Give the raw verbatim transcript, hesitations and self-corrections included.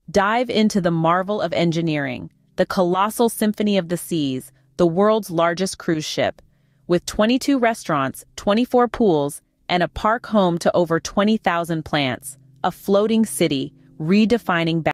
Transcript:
Dive into the marvel of engineering, the colossal Symphony of the Seas, the world's largest cruise ship. With twenty-two restaurants, twenty-four pools, and a park home to over twenty thousand plants, a floating city, redefining